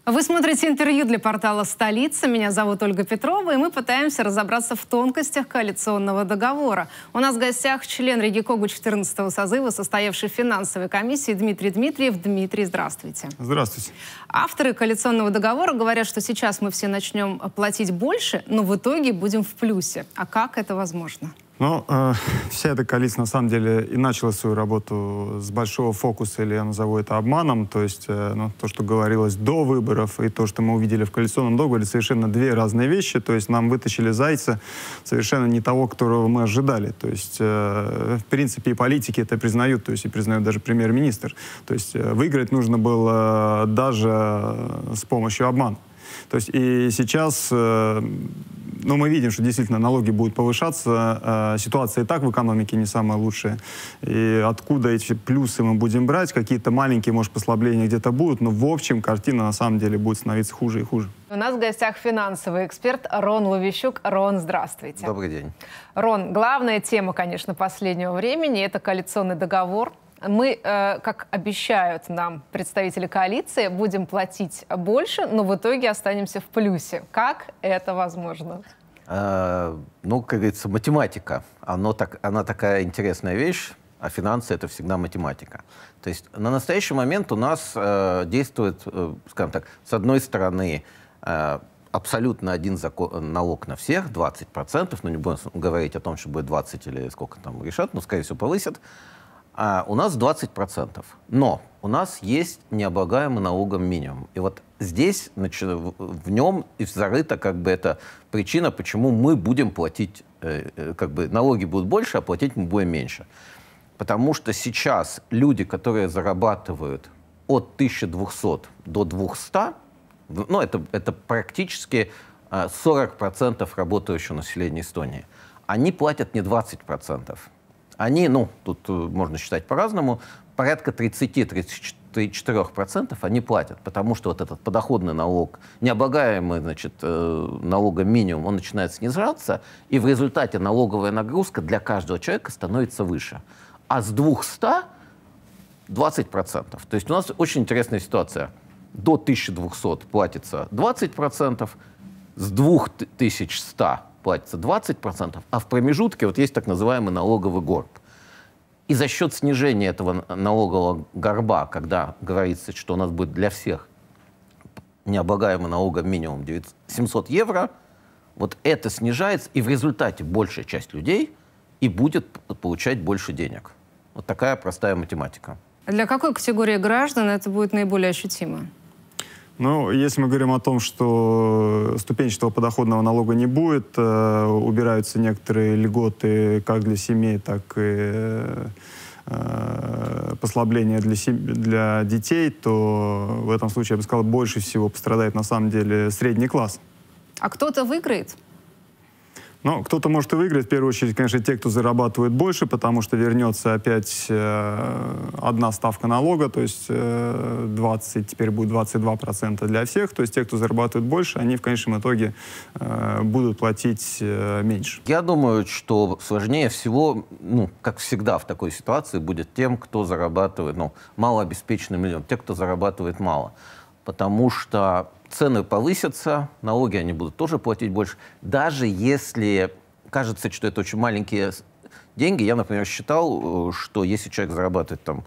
Вы смотрите интервью для портала «Столица». Меня зовут Ольга Петрова, и мы пытаемся разобраться в тонкостях коалиционного договора. У нас в гостях член Регикогу 14-го созыва, состоявший в финансовой комиссии Дмитрий Дмитриев. Дмитрий, здравствуйте. Здравствуйте. Авторы коалиционного договора говорят, что сейчас мы все начнем платить больше, но в итоге будем в плюсе. А как это возможно? Ну, вся эта коалиция, на самом деле, и начала свою работу с большого фокуса, или я назову это обманом. То есть, то, что говорилось до выборов, и то, что мы увидели в коалиционном договоре, совершенно две разные вещи. То есть, нам вытащили зайца совершенно не того, которого мы ожидали. То есть, в принципе, и политики это признают, то есть, и признает даже премьер-министр. То есть, выиграть нужно было даже с помощью обмана. То есть, и сейчас... Но мы видим, что действительно налоги будут повышаться, ситуация и так в экономике не самая лучшая. И откуда эти плюсы мы будем брать? Какие-то маленькие, может, послабления где-то будут, но в общем картина на самом деле будет становиться хуже и хуже. У нас в гостях финансовый эксперт Рон Ловищук. Рон, здравствуйте. Добрый день. Рон, главная тема, конечно, последнего времени – это коалиционный договор. Мы, как обещают нам представители коалиции, будем платить больше, но в итоге останемся в плюсе. Как это возможно? Ну, как говорится, математика. Она такая интересная вещь, а финансы — это всегда математика. То есть на настоящий момент у нас действует, скажем так, с одной стороны, абсолютно один налог на всех, 20%, но не будем говорить о том, что будет 20 или сколько там решат, но, скорее всего, повысят. А у нас 20%. Но у нас есть необлагаемый налогом минимум. И вот здесь в нем и зарыта как бы эта причина, почему мы будем платить, как бы налоги будут больше, а платить мы будем меньше. Потому что сейчас люди, которые зарабатывают от 1200 до 200, ну это практически 40% работающего населения Эстонии, они платят не 20%. Они, ну, тут можно считать по-разному, порядка 30-34% они платят, потому что вот этот подоходный налог, необлагаемый, значит, налогом минимум, он начинает снижаться, и в результате налоговая нагрузка для каждого человека становится выше. А с 200 – 20%. То есть у нас очень интересная ситуация. До 1200 платится 20%, с 2100 платится 20%, а в промежутке вот есть так называемый налоговый горб. И за счет снижения этого налогового горба, когда говорится, что у нас будет для всех необлагаемый налогом минимум 700 евро, вот это снижается, и в результате большая часть людей и будет получать больше денег. Вот такая простая математика. Для какой категории граждан это будет наиболее ощутимо? Ну, если мы говорим о том, что ступенчатого подоходного налога не будет, убираются некоторые льготы как для семей, так и послабления для детей, то в этом случае, я бы сказал, больше всего пострадает на самом деле средний класс. А кто-то выиграет? Ну, кто-то может и выиграть. В первую очередь, конечно, те, кто зарабатывает больше, потому что вернется опять одна ставка налога, то есть 20, теперь будет 22% для всех. То есть те, кто зарабатывает больше, они в конечном итоге будут платить меньше. Я думаю, что сложнее всего, ну, как всегда в такой ситуации, будет тем, кто зарабатывает, ну, малообеспеченным людям, те, кто зарабатывает мало. Потому что цены повысятся, налоги они будут тоже платить больше. Даже если кажется, что это очень маленькие деньги, я, например, считал, что если человек зарабатывает там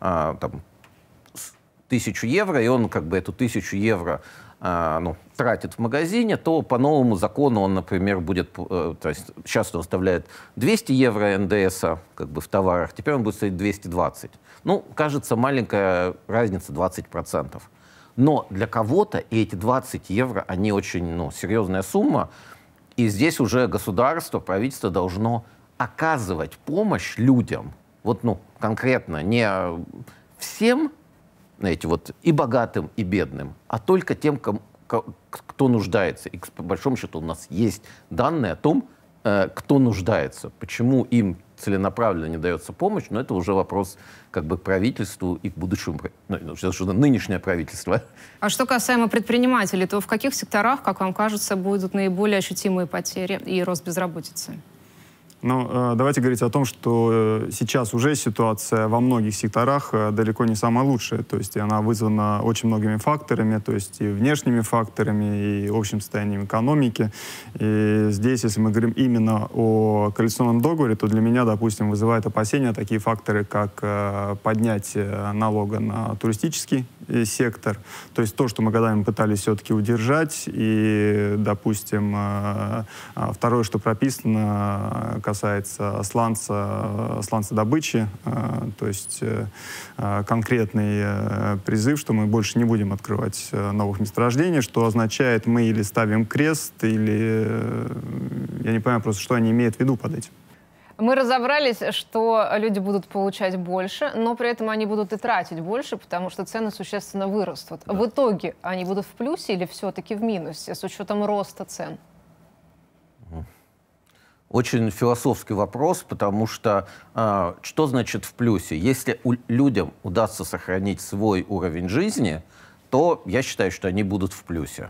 1000 евро, и он как бы эту 1000 евро тратит в магазине, то по новому закону он, например, будет... То есть сейчас он оставляет 200 евро НДСа как бы в товарах, теперь он будет стоить 220. Ну, кажется, маленькая разница 20%. Но для кого-то и эти 20 евро, они очень серьезная сумма. И здесь уже государство, правительство должно оказывать помощь людям. Вот, конкретно не всем, знаете, вот и богатым, и бедным, а только тем, кто нуждается. И, по большому счету, у нас есть данные о том, кто нуждается. Почему им целенаправленно не дается помощь, но это уже вопрос как бы правительству и к будущему, нынешнее правительство. А что касаемо предпринимателей, то в каких секторах, как вам кажется, будут наиболее ощутимые потери и рост безработицы? Но давайте говорить о том, что сейчас уже ситуация во многих секторах далеко не самая лучшая. То есть она вызвана очень многими факторами, то есть и внешними факторами, и общим состоянием экономики. И здесь, если мы говорим именно о коалиционном договоре, то для меня, допустим, вызывают опасения такие факторы, как поднятие налога на туристический сектор. То есть то, что мы годами пытались все-таки удержать. И, допустим, второе, что прописано, касается сланцедобычи, то есть конкретный призыв, что мы больше не будем открывать новых месторождений, что означает, мы или ставим крест, или я не понимаю просто, что они имеют в виду под этим. Мы разобрались, что люди будут получать больше, но при этом они будут и тратить больше, потому что цены существенно вырастут. Да. В итоге они будут в плюсе или все-таки в минусе с учетом роста цен? Очень философский вопрос, потому что что значит в плюсе? Если людям удастся сохранить свой уровень жизни, то я считаю, что они будут в плюсе.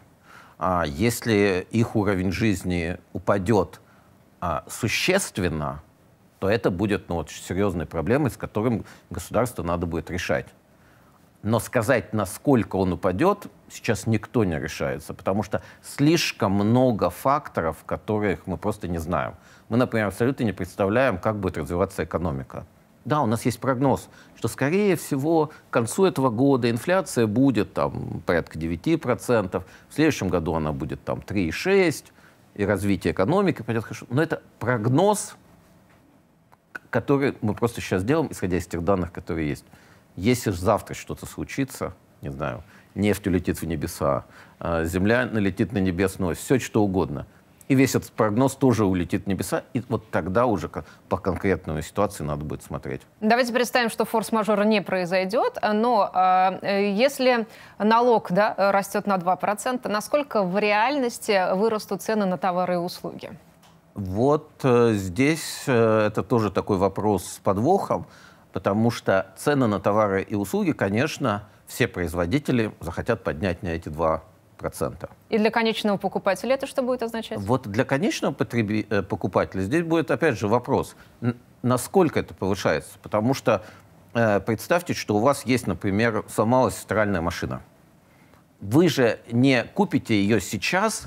Если их уровень жизни упадет существенно, то это будет очень серьезной проблемой, с которой государству надо будет решать. Но сказать, насколько он упадет, сейчас никто не решается, потому что слишком много факторов, которых мы просто не знаем. Мы, например, абсолютно не представляем, как будет развиваться экономика. Да, у нас есть прогноз, что, скорее всего, к концу этого года инфляция будет там, порядка 9%, в следующем году она будет там, 3,6%, и развитие экономики пойдет хорошо. Но это прогноз, который мы просто сейчас делаем, исходя из тех данных, которые есть. Если завтра что-то случится, не знаю, нефть улетит в небеса, земля налетит на небесную, все что угодно, и весь этот прогноз тоже улетит в небеса, и вот тогда уже по конкретной ситуации надо будет смотреть. Давайте представим, что форс-мажора не произойдет, но если налог растет на 2%, насколько в реальности вырастут цены на товары и услуги? Вот здесь это тоже такой вопрос с подвохом, потому что цены на товары и услуги, конечно, все производители захотят поднять на эти 2%. И для конечного покупателя это что будет означать? Вот для конечного покупателя здесь будет, опять же, вопрос, насколько это повышается. Потому что представьте, что у вас есть, например, сломалась стиральная машина. Вы же не купите ее сейчас,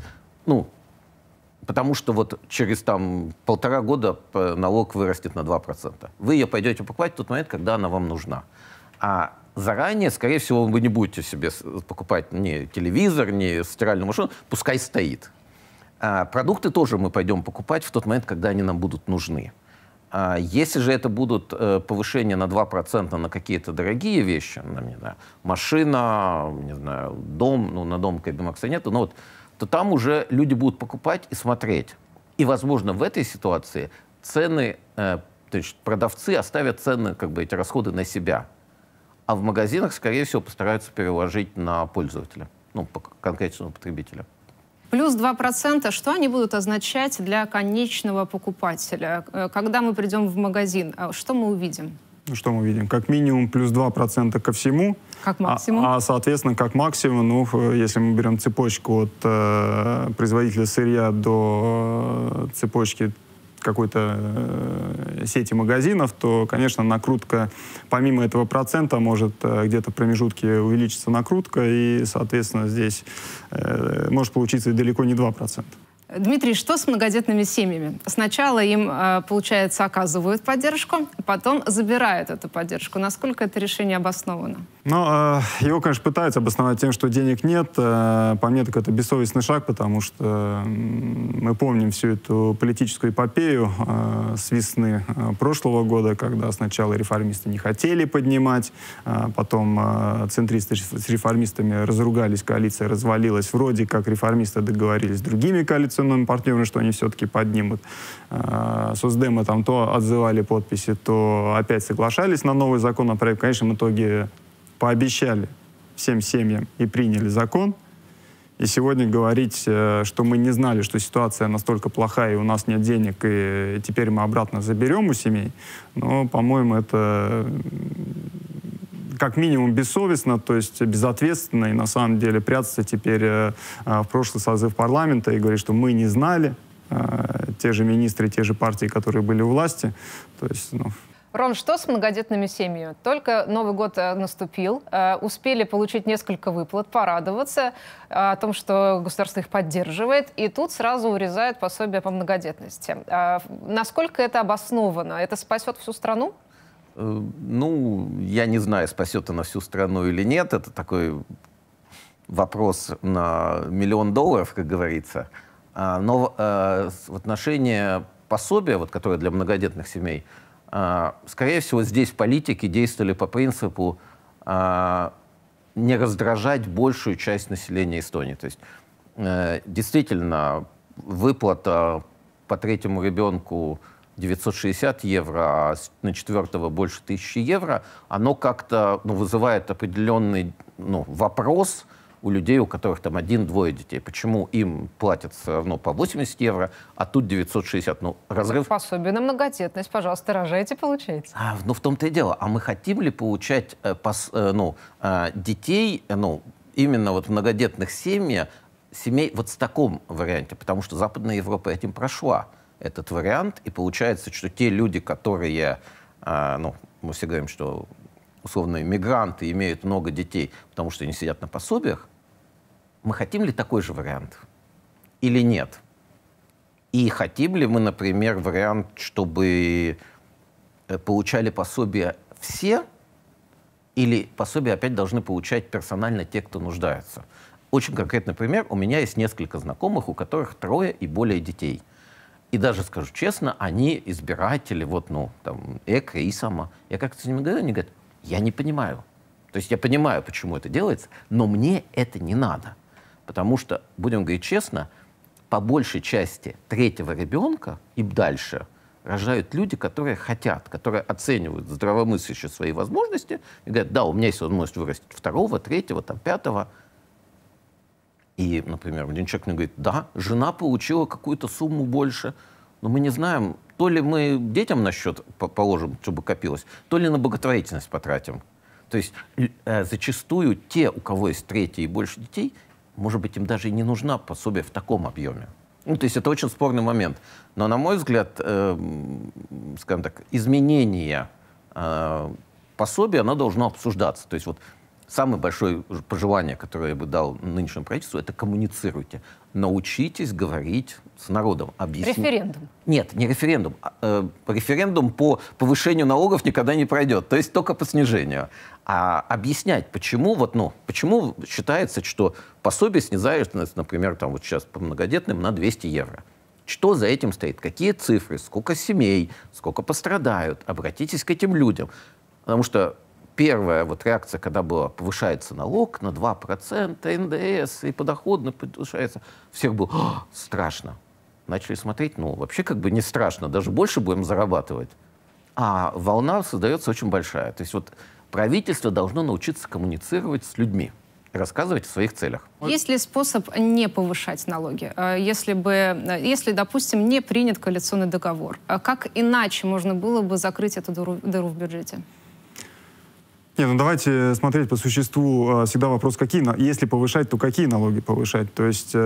потому что вот через там 1,5 года налог вырастет на 2%. Вы ее пойдете покупать в тот момент, когда она вам нужна. А заранее, скорее всего, вы не будете себе покупать ни телевизор, ни стиральную машину, пускай стоит. Продукты тоже мы пойдем покупать в тот момент, когда они нам будут нужны. Если же это будут повышения на 2% на какие-то дорогие вещи, не знаю, машина, не знаю, дом, на дом Кэбимакса нет, то там уже люди будут покупать и смотреть. И, возможно, в этой ситуации цены, то есть продавцы оставят цены, эти расходы на себя. А в магазинах, скорее всего, постараются переложить на пользователя, по конкретному потребителя. Плюс 2%, что они будут означать для конечного покупателя? Когда мы придем в магазин, что мы увидим? Что мы видим? Как минимум плюс 2% ко всему. Как максимум? Соответственно, как максимум, если мы берем цепочку от производителя сырья до цепочки какой-то сети магазинов, то, конечно, накрутка, помимо этого процента, может где-то в промежутке увеличиться накрутка, и, соответственно, здесь может получиться далеко не 2%. Дмитрий, что с многодетными семьями? Сначала им, получается, оказывают поддержку, потом забирают эту поддержку. Насколько это решение обосновано? Его, конечно, пытаются обосновать тем, что денег нет. По мне, так это бессовестный шаг, потому что мы помним всю эту политическую эпопею с весны прошлого года, когда сначала реформисты не хотели поднимать, потом центристы с реформистами разругались, коалиция развалилась. Вроде как реформисты договорились с другими коалиционными партнеры, что они все-таки поднимут. Соцдемы там то отзывали подписи, то опять соглашались на новый законопроект. В конечном итоге пообещали всем семьям и приняли закон. И сегодня говорить, что мы не знали, что ситуация настолько плохая, и у нас нет денег, и теперь мы обратно заберем у семей, по-моему, это как минимум бессовестно, то есть безответственно, и на самом деле прятаться теперь в прошлый созыв парламента и говорить, что мы не знали, те же министры, те же партии, которые были у власти. То есть, Рон, что с многодетными семьями? Только Новый год наступил, успели получить несколько выплат, порадоваться о том, что государство их поддерживает, и тут сразу урезают пособие по многодетности. Насколько это обосновано? Это спасет всю страну? Ну, я не знаю, спасет она всю страну или нет. Это такой вопрос на $1 миллион, как говорится. Но в отношении пособия, вот, которое для многодетных семей, скорее всего, здесь политики действовали по принципу не раздражать большую часть населения Эстонии. То есть действительно выплата по третьему ребенку 960 евро, а на четвертого больше 1000 евро, оно как-то вызывает определенный вопрос у людей, у которых там 1-2 детей. Почему им платят все равно по 80 евро, а тут 960? Разрыв... Пособие на многодетность, пожалуйста, рожайте, получается. В том-то и дело. А мы хотим ли получать детей, именно вот в многодетных семей вот в таком варианте? Потому что Западная Европа этим прошла, этот вариант. И получается, что те люди, которые, мы все говорим, что условно мигранты имеют много детей, потому что они сидят на пособиях, мы хотим ли такой же вариант или нет? И хотим ли мы, например, вариант, чтобы получали пособие все, или пособие опять должны получать персонально те, кто нуждается? Очень конкретный пример. У меня есть несколько знакомых, у которых 3 и более детей. И даже, скажу честно, они избиратели, ЭКР и САМА. Я как-то с ними говорю, они говорят, я не понимаю. То есть я понимаю, почему это делается, но мне это не надо. Потому что, будем говорить честно, по большей части 3-го ребенка и дальше рожают люди, которые хотят, которые оценивают здравомысляще свои возможности и говорят, да, у меня есть возможность вырастить 2-го, 3-го, 5-го. И, например, один человек мне говорит, да, жена получила какую-то сумму больше, но мы не знаем, то ли мы детям на счет положим, чтобы копилось, то ли на благотворительность потратим. То есть зачастую те, у кого есть 3-й и больше детей, может быть, им даже и не нужна пособие в таком объеме. То есть это очень спорный момент. Но, на мой взгляд, скажем так, изменение пособия, оно должно обсуждаться. То есть вот самое большое пожелание, которое я бы дал нынешнему правительству, это коммуницируйте. Научитесь говорить с народом. Референдум. Нет, не референдум. Референдум по повышению налогов никогда не пройдет. То есть только по снижению. А объяснять, почему, почему считается, что пособие снижается, например, сейчас по многодетным на 200 евро. Что за этим стоит? Какие цифры? Сколько семей? Сколько пострадают? Обратитесь к этим людям. Потому что первая реакция, когда повышается налог на 2%, НДС и подоходный повышается, всех было страшно. Начали смотреть, вообще не страшно, даже больше будем зарабатывать. А волна создается очень большая. То есть правительство должно научиться коммуницировать с людьми, рассказывать о своих целях. Есть ли способ не повышать налоги? Если, допустим, не принят коалиционный договор, как иначе можно было бы закрыть эту дыру в бюджете? Давайте смотреть по существу. Всегда вопрос, если повышать, то какие налоги повышать? То есть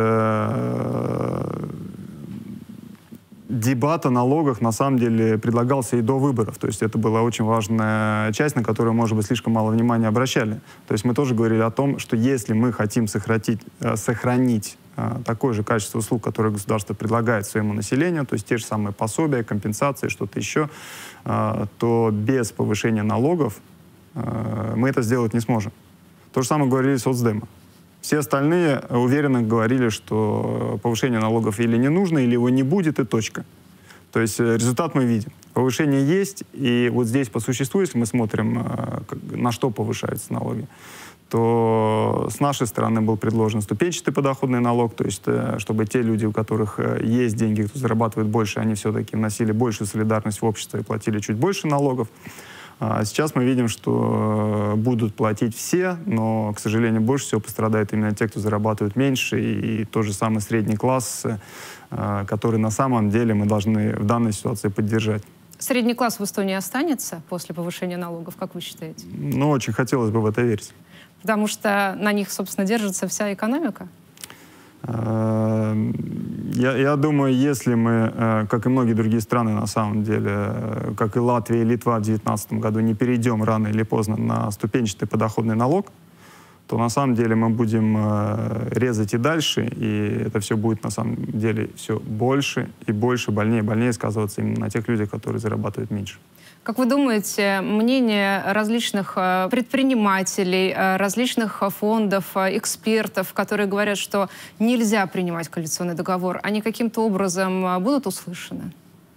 дебат о налогах на самом деле предлагался и до выборов. То есть это была очень важная часть, на которую, может быть, слишком мало внимания обращали. То есть мы тоже говорили о том, что если мы хотим сохранить такое же качество услуг, которое государство предлагает своему населению, то есть те же самые пособия, компенсации, что-то еще, то без повышения налогов мы это сделать не сможем. То же самое говорили соцдемы. Все остальные уверенно говорили, что повышение налогов или не нужно, или его не будет, и точка. То есть результат мы видим. Повышение есть, и вот здесь по существу, если мы смотрим, на что повышаются налоги, то с нашей стороны был предложен ступенчатый подоходный налог, то есть чтобы те люди, у которых есть деньги, кто зарабатывает больше, они все-таки вносили большую солидарность в общество и платили чуть больше налогов. А сейчас мы видим, что будут платить все, но, к сожалению, больше всего пострадают именно те, кто зарабатывает меньше, и тот же самый средний класс, который на самом деле мы должны в данной ситуации поддержать. Средний класс в Эстонии останется после повышения налогов, как вы считаете? Очень хотелось бы в это верить. Потому что на них, собственно, держится вся экономика? Я думаю, если мы, как и многие другие страны, на самом деле, как и Латвия и Литва в 2019 году, не перейдем рано или поздно на ступенчатый подоходный налог, то на самом деле мы будем резать и дальше, и это все будет на самом деле все больше и больше, больнее и больнее сказываться именно на тех людях, которые зарабатывают меньше. Как вы думаете, мнение различных предпринимателей, различных фондов, экспертов, которые говорят, что нельзя принимать коалиционный договор, они каким-то образом будут услышаны?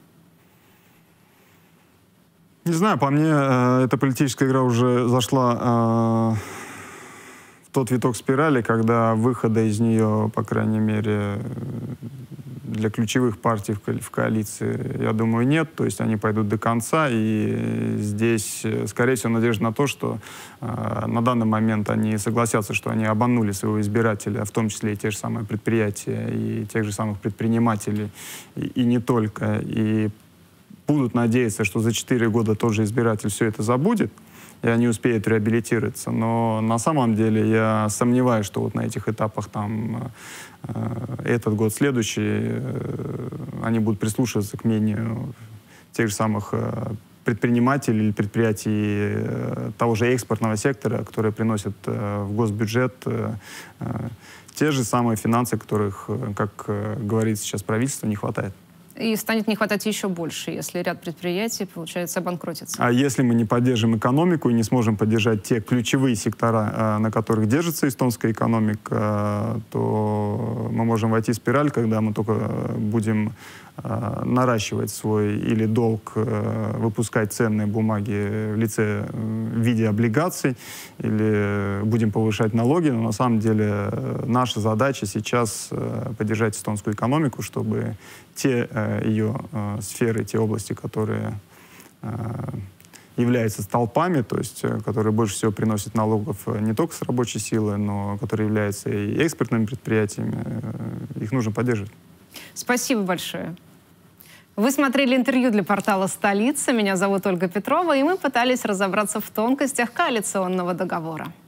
Не знаю, по мне, эта политическая игра уже зашла в тот виток спирали, когда выхода из нее, по крайней мере, для ключевых партий в коалиции, я думаю, нет. То есть они пойдут до конца, и здесь, скорее всего, надежда на то, что на данный момент они согласятся, что они обманули своего избирателя, в том числе и те же самые предприятия, и тех же самых предпринимателей, и не только. И будут надеяться, что за 4 года тот же избиратель все это забудет, и они успеют реабилитироваться. Но на самом деле я сомневаюсь, что вот на этих этапах там этот год, следующий, они будут прислушиваться к мнению тех же самых предпринимателей или предприятий того же экспортного сектора, которые приносят в госбюджет те же самые финансы, которых, как говорит сейчас правительство, не хватает. И станет не хватать еще больше, если ряд предприятий, получается, обанкротится. А если мы не поддержим экономику и не сможем поддержать те ключевые сектора, на которых держится эстонская экономика, то мы можем войти в спираль, когда мы только будем наращивать свой или долг, выпускать ценные бумаги в виде облигаций, или будем повышать налоги. Но на самом деле наша задача сейчас поддержать эстонскую экономику, чтобы те ее сферы, те области, которые являются столпами, то есть которые больше всего приносят налогов не только с рабочей силы, но которые являются и экспортными предприятиями, их нужно поддерживать. Спасибо большое. Вы смотрели интервью для портала «Столица». Меня зовут Ольга Петрова, и мы пытались разобраться в тонкостях коалиционного договора.